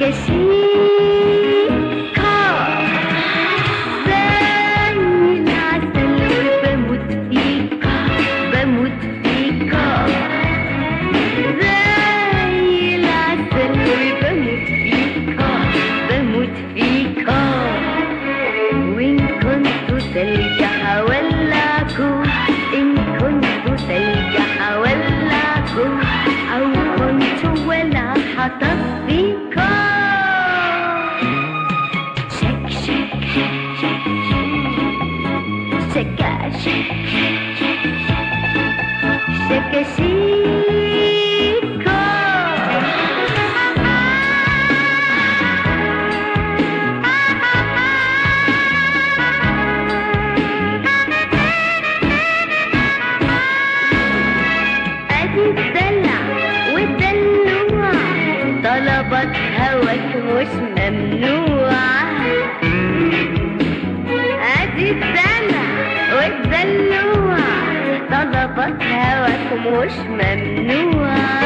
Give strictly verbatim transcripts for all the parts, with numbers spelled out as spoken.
شكاشيكا زي العسل وبموت فيكا بموت فيكا زي العسل وبموت فيكا بموت فيكا وإن كنت ثلج هولعكوا إن كنت ثلج هولعكوا أو كنت ولع هطفيكا شك شك شك شكا شك شكاشيكا أدي الدلع والدلوع طلبات هواك مش ممنوعة أدي الدلع والدلوع طلبات هواك مش ممنوعة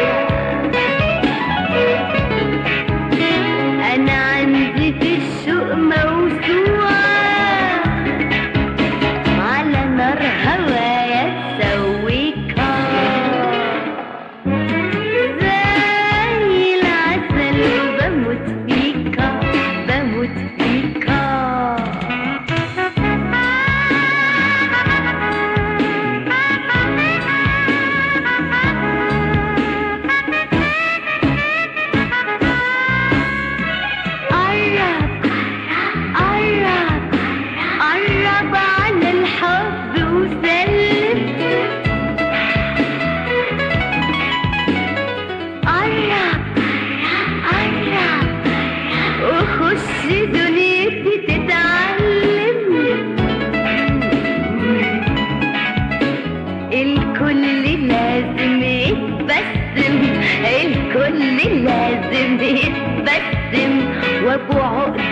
أنا عندي في السوق موسوعة على نار هوايا تسويكا زي العسل وبموت فيكا بموت فيكا قرب على الحب وسلم قرب قرب وخش دنيتي تتعلم الكل لازم يتبسم الكل لازم يتبسم وابو عقد